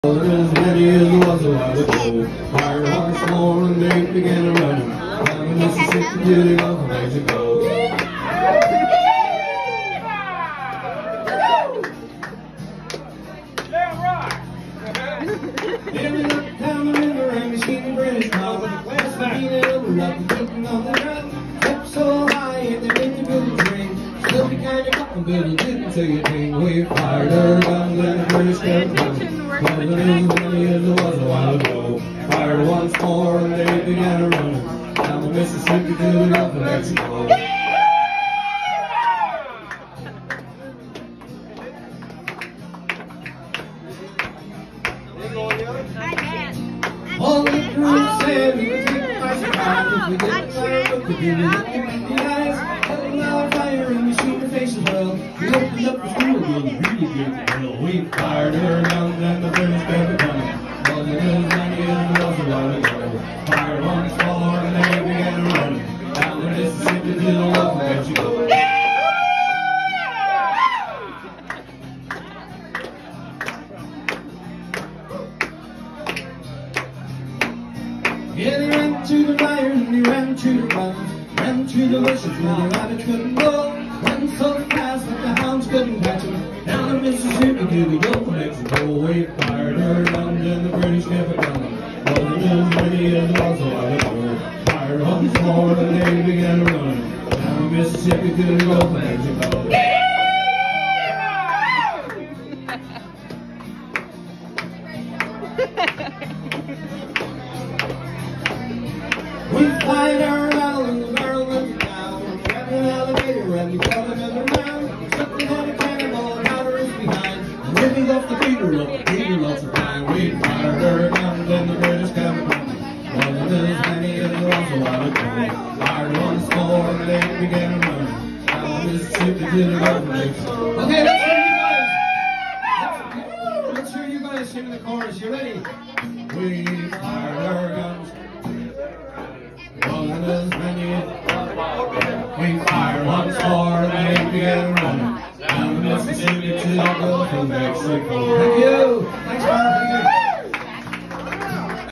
As many as was a while ago, fired once more and they began a running down the Mississippi to the Gulf of Mexico. They went up down the river and we seen the British mob with a glass of being over up and beating on the ground. Kept so high and they made the building train. Still be kind of couple building didn't say a thing. We fired our guns and the British kept running. Running as many as it was a while ago. Fired once more and they began a running down the Mississippi to the Gulf of Mexico. All the crew said we were taken by surprise if we didn't fire what to do. We looked in the eyes, held our fire and we seen her face as well. We opened up the school and really good drill. We fired her guns and the British kept running. Wasn't as many as it was a while ago. Fired once more and they began running down the Mississippi to the Gulf of Mexico. Yeah, they ran to the fire and they ran to the run, ran to the bushes where the rabbits couldn't go. Ran so fast that the hounds couldn't catch them. Down the Mississippi to the Gulf of Mexico. We fired her guns and the British kept coming. Wasn't as many as it was a while ago. Fired once more and they began to run down the Mississippi to the Gulf of Mexico. We fired our rattle and the barrel went down. Trapped an alligator and we caught him in the round. Something on a cannonball and powder is behind. And ripping off the feeder lots of time. We fired our guns and the British kept coming. Wasn't as many as it was a while ago. Fired once more and they began to run down the Mississippi to the Gulf of Mexico. Okay, let's hear you guys sing the chorus. You ready? We fired our guns. Wasn't as many as we fired once more and they began running down the Mississippi to the Gulf of Mexico. Thank you. Thanks, Mark.